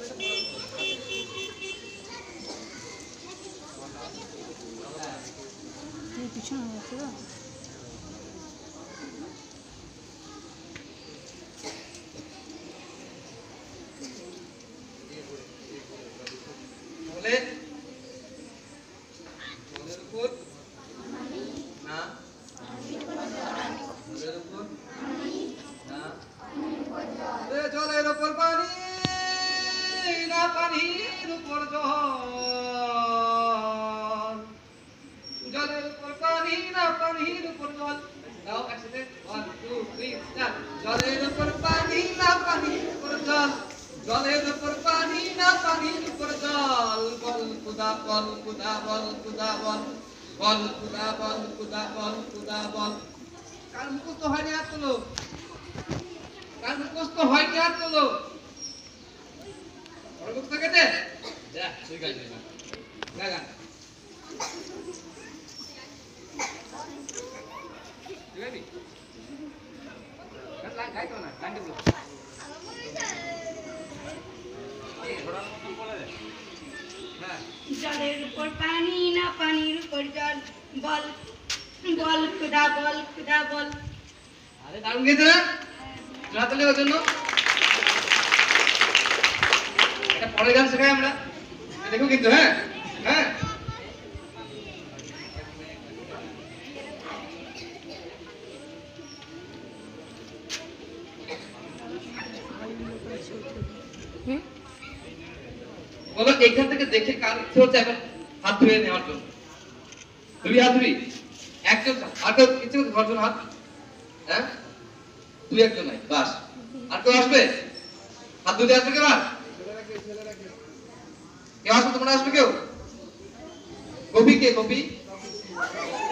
পিছনে আছে না বলে জলের উপর না জলের উপর না জলের উপর পানি না পানির উপর জল জলের উপর পানি না পানির উপর জল দাও একসাথে 1 2 3 স্টার্ট জলের উপর পানি না পানির উপর জল জলের উপর পানি না পানির উপর জল বল খুদা বল খুদা বল খুদা বল বল খুদা বল খুদা বল খুদা বল কার মুখস্থ হয়নি হাত তোলো কার মুখস্থ হয়নি হাত তোলো ওর মুখস্থ কেটে যা ঠিক আছে না গান ঠিক আছে গান গাই তো না গান বলো জলের উপর পানি না পানির উপর জল বল বল খুদা বল খুদা বল আরে দারুণ গেছে না রাতলে ওর জন্য এটা পরের গান শেখাই আমরা দেখো কিন্তু হ্যাঁ হ্যাঁ বলো এখান থেকে দেখে কার ইচ্ছে হচ্ছে এখন হাত ধুয়ে নেওয়ার জন্য তুমি হাত ধুবি একজন আর কেউ ইচ্ছে করছে ধরার জন্য হাত হ্যাঁ দুই একজন নাই বাস আর কেউ আসবে হাত ধুতে আসবে কেউ আর কেউ আসবে তোমরা আসবে কেউ কপি কে কপি